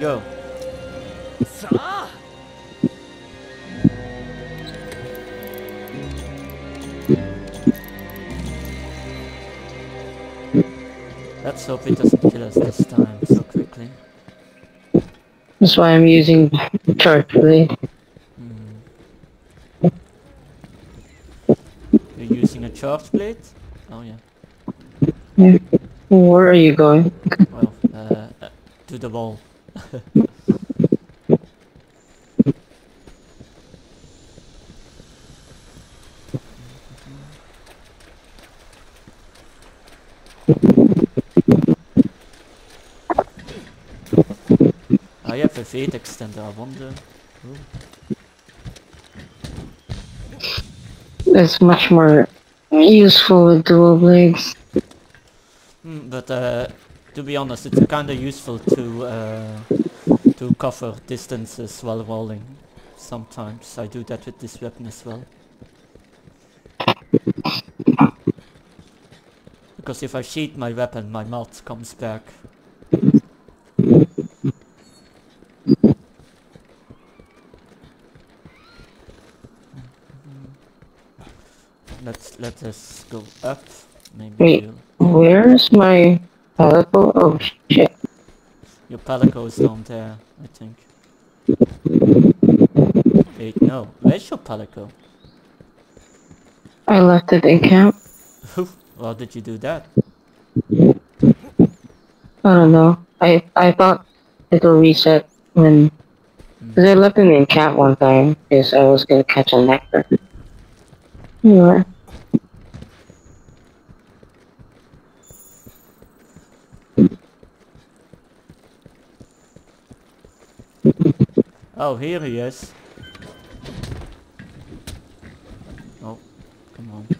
go. Let's hope it doesn't kill us this time so quickly. That's why I'm using charge blade. You're using a charge blade? Oh yeah. Yeah. Where are you going? Well, to the wall. I have a fade extender, I wonder. Ooh. It's much more useful with dual blades. But to be honest, it's kinda useful to cover distances while rolling. Sometimes I do that with this weapon as well. Because if I sheath my weapon, my mod comes back. Let us go up. Maybe Wait, where's my pelican? Oh shit. your palico is down there, I think. Wait, no. Where's your palico? I left it in camp. Why did you do that? I don't know. I thought it'll reset when... Because I left it in camp one time because I was gonna catch a nectar. Yeah. Oh, here he is. Oh, come on.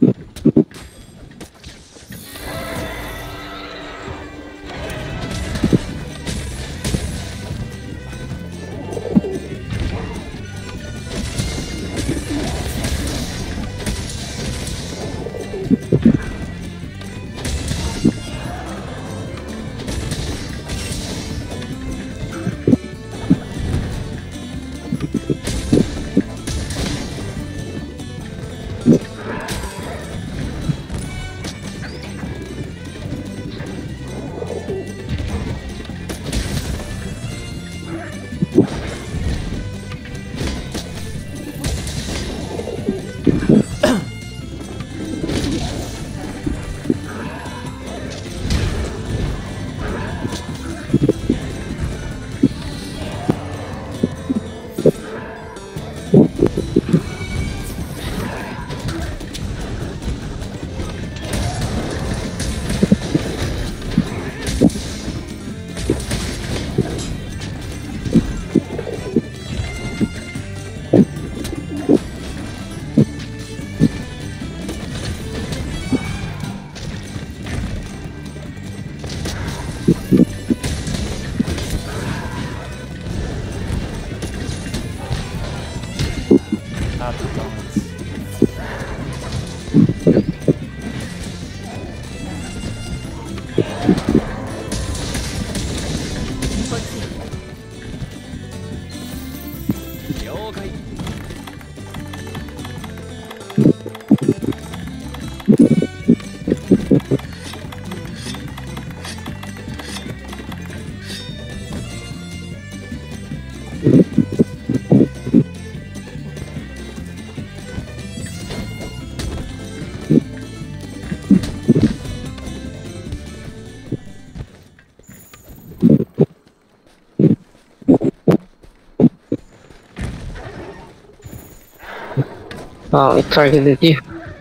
Oh, it targeted you.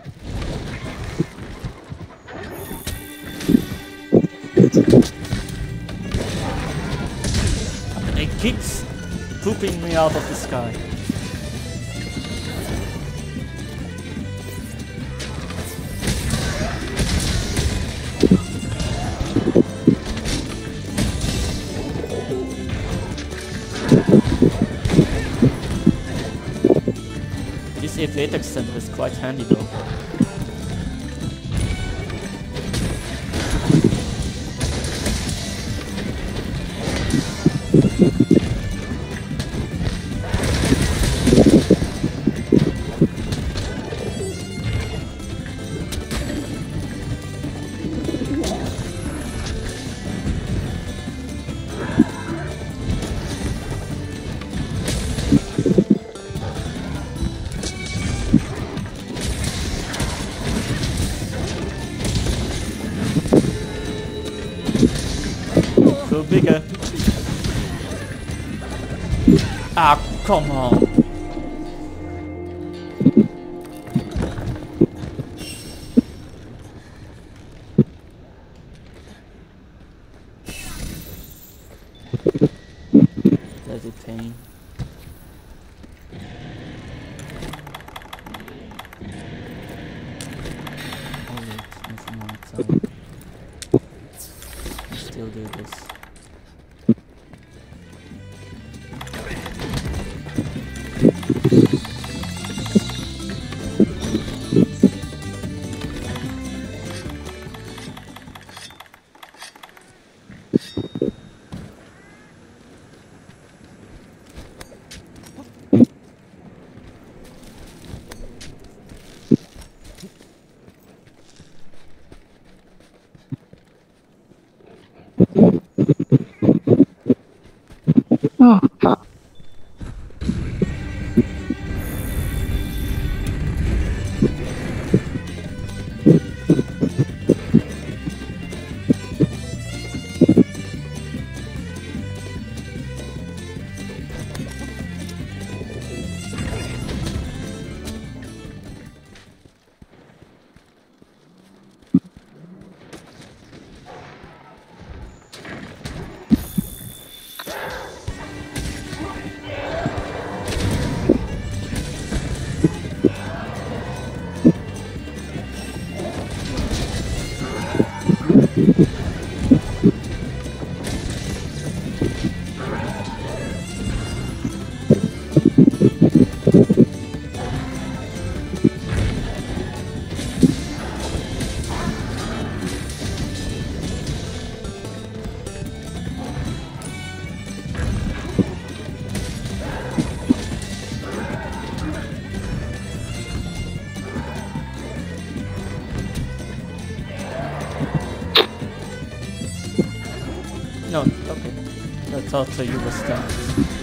And it keeps pooping me out of the sky. This evade extender is quite handy though. Go bigger. Ah, come on. Bloody pain. Oh wait, never mind. I still do this. Oh, fuck. No, okay. I thought you were stunned.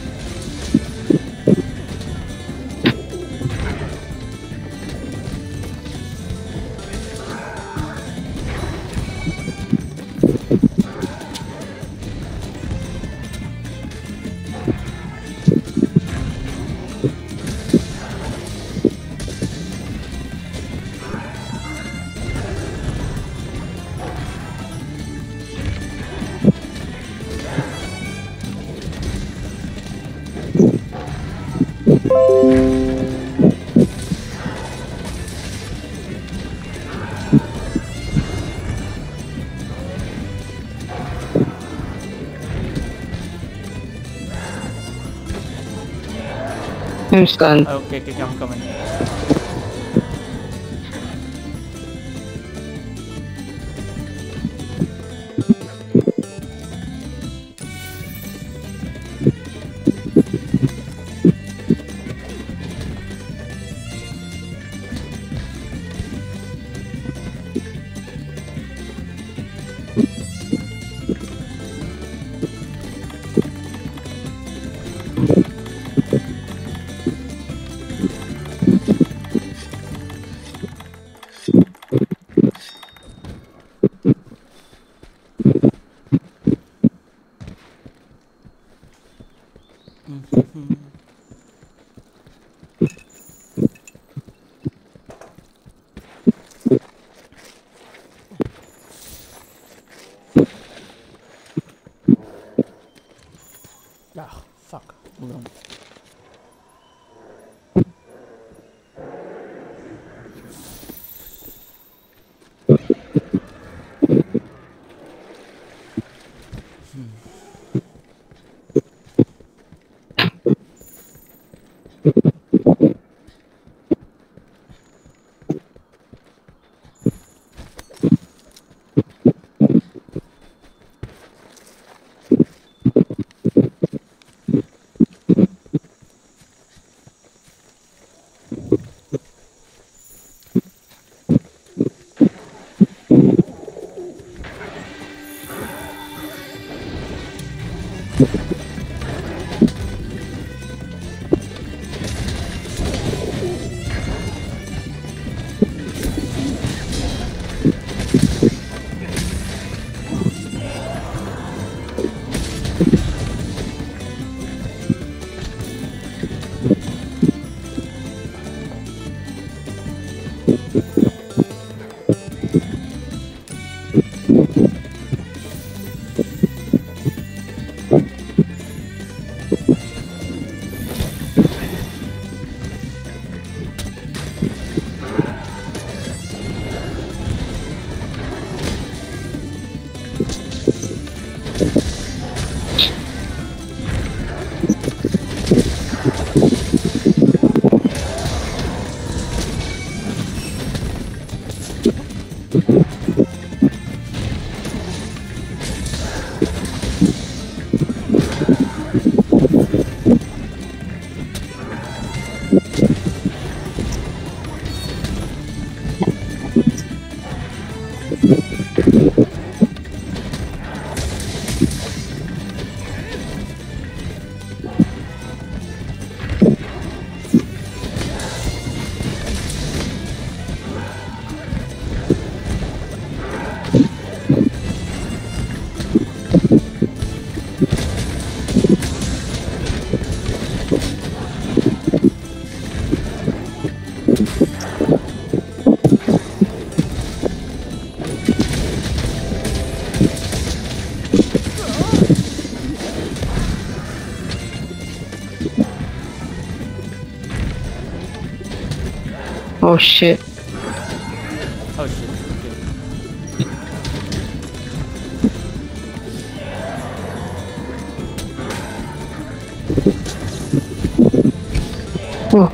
I'm stunned. Okay, okay, I'm coming. Ah, fuck. Hold on. Oh shit. Oh shit. Okay. Oh.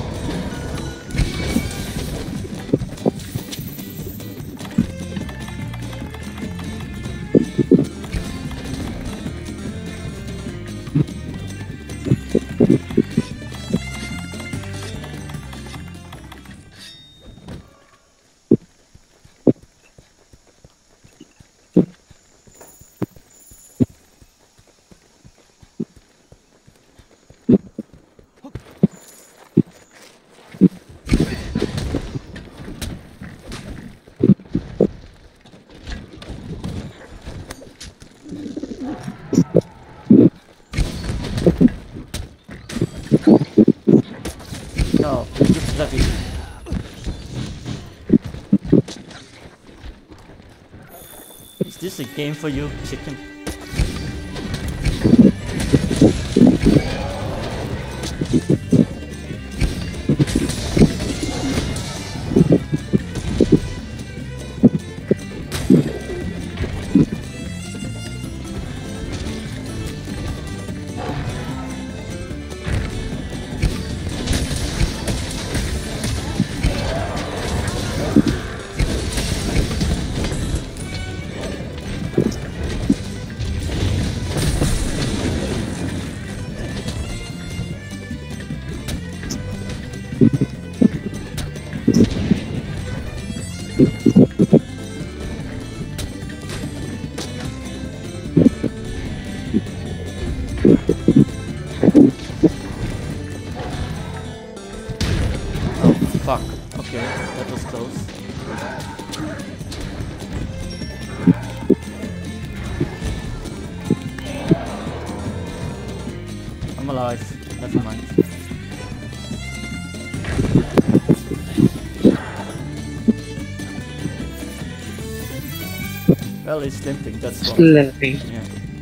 No, you bloody. Is this a game for you, chicken? Oh fuck. Okay, that was close. I'm alive. Never mind. Well, he's limping, that's all. Limping. Yeah.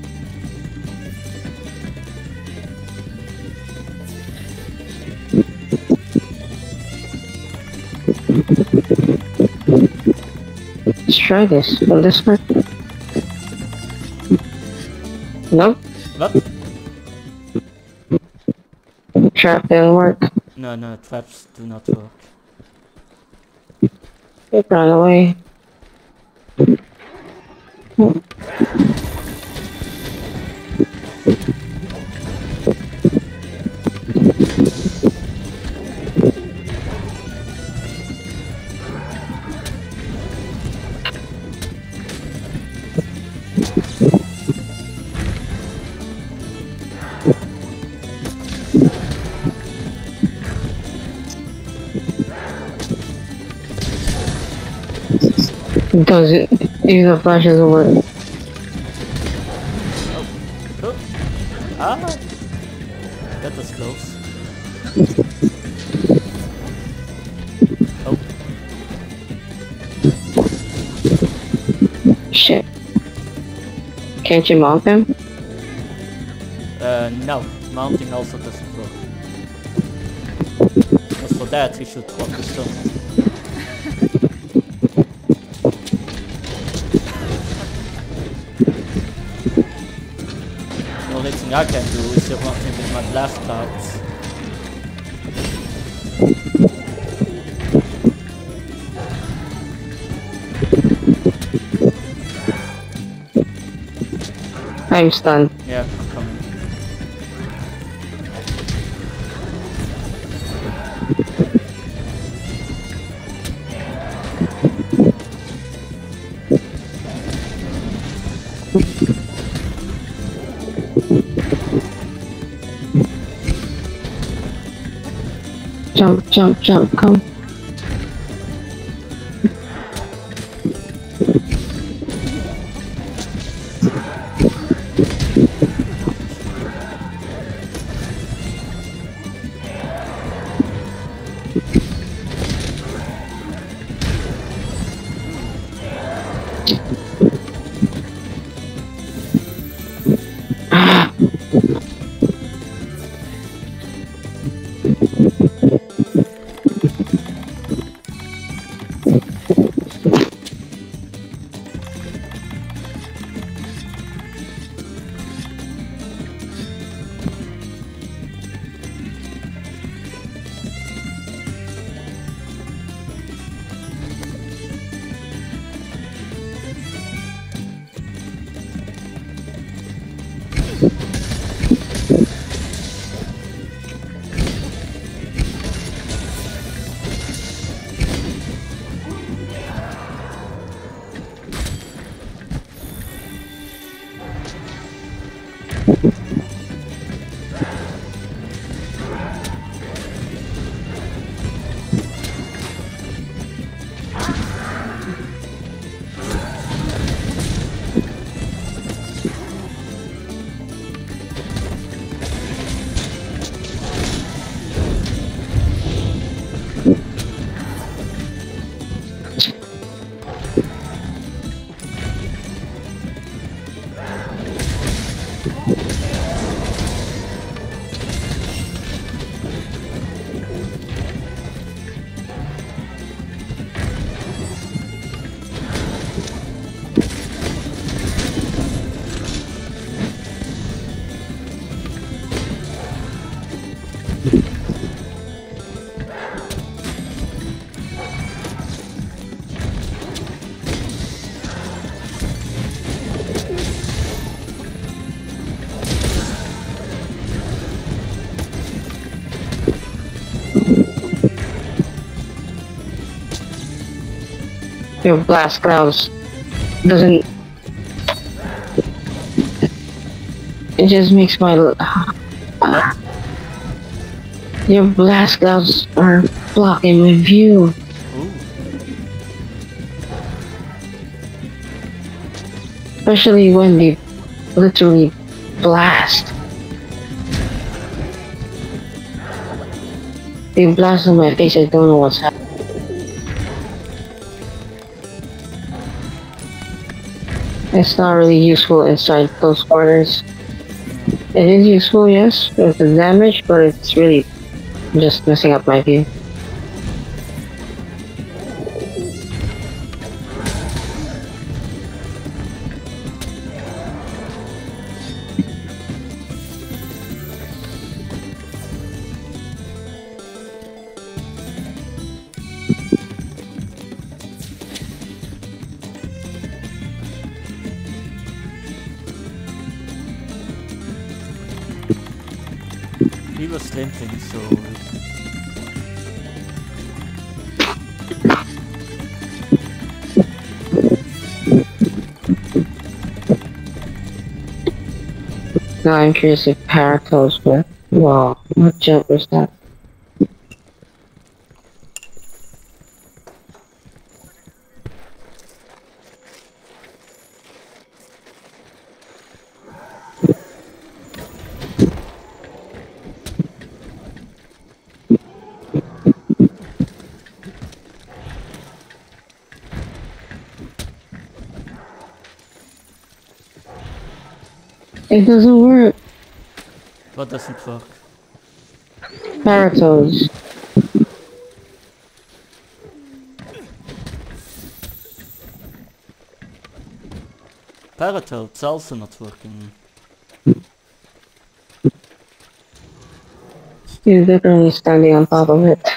Let's try this. Will this work? Nope. What? Trap didn't work. No, traps do not work. It ran away. Doesn't even the flash doesn't work. Oh. Ah! That was close. Oh. Shit. Can't you mount him? No. Mounting also doesn't work. Because for that he should drop the stone. The only thing I can do is to run him with my blast cards. I'm stunned. Yeah, I'm coming. Jump, jump, jump, come. Your blast clouds doesn't. It just makes my. Your blast clouds are blocking my view. Ooh. Especially when they literally blast. They blast on my face, I don't know what's happening. It's not really useful inside close quarters. It is useful, yes, with the damage, but it's really just messing up my view. He was limping, so... Now I'm curious if Paratos will. Wow, what jump was that? It doesn't work. What doesn't work? Paratos. Paratoad's also not working. He's literally standing on top of it.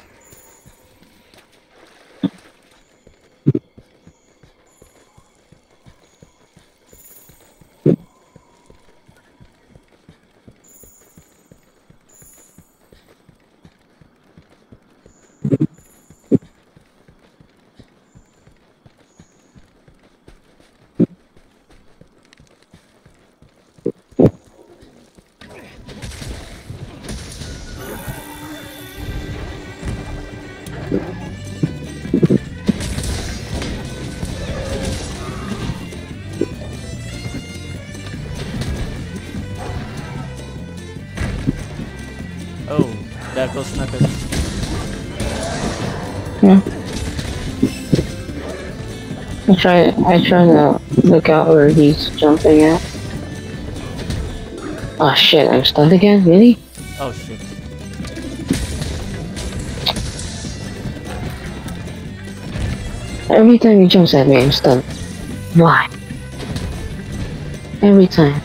There goes Nugget. Yeah. I try to look out where he's jumping at. Oh shit, I'm stunned again? Really? Oh shit. Every time he jumps at me, I'm stunned. Why? Every time.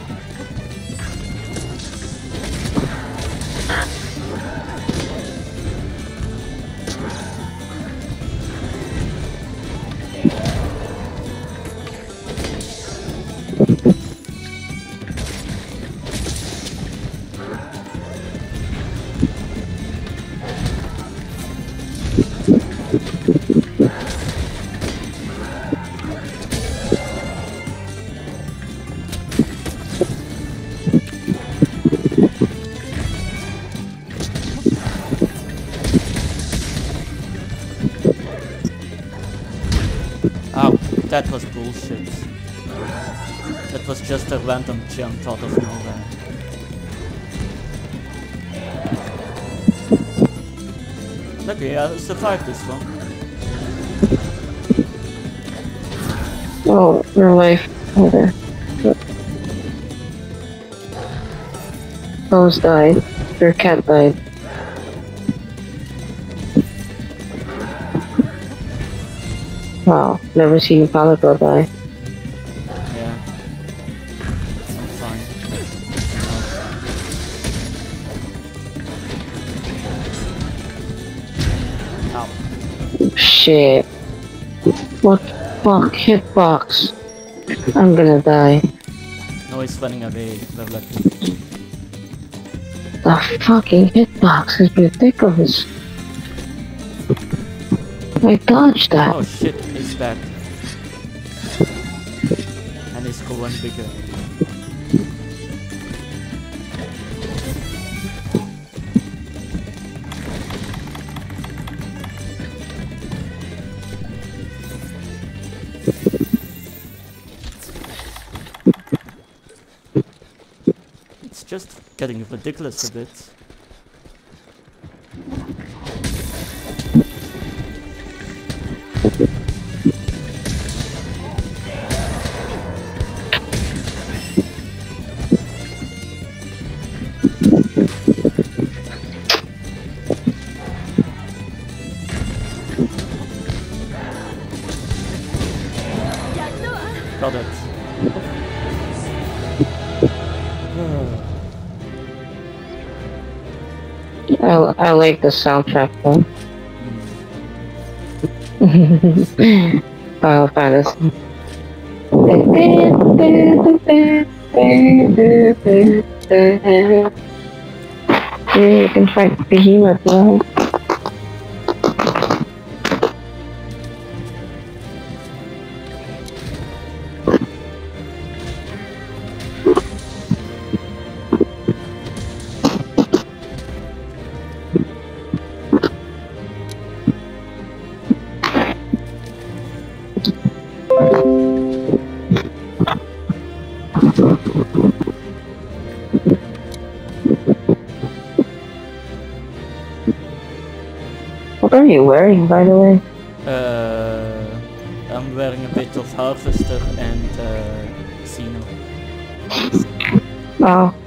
Oh, that was bullshit. That was just a random jump out of nowhere. Lucky I survived this one. Oh, your life. Okay. Rose died. Your cat died. Wow, never seen a Palico die. Yeah. I'm fine. Ow. Shit. What fuck? Hitbox. I'm gonna die. No, he's running away. We're lucky. The fucking hitbox is ridiculous. I dodged that. Oh shit, he's back. And he's going bigger. It's just getting ridiculous a bit. Got it. I like the soundtrack though. Final Fantasy. Yeah, you can fight Behemoth now. What are you wearing, by the way? I'm wearing a bit of Harvester and Xeno. Wow.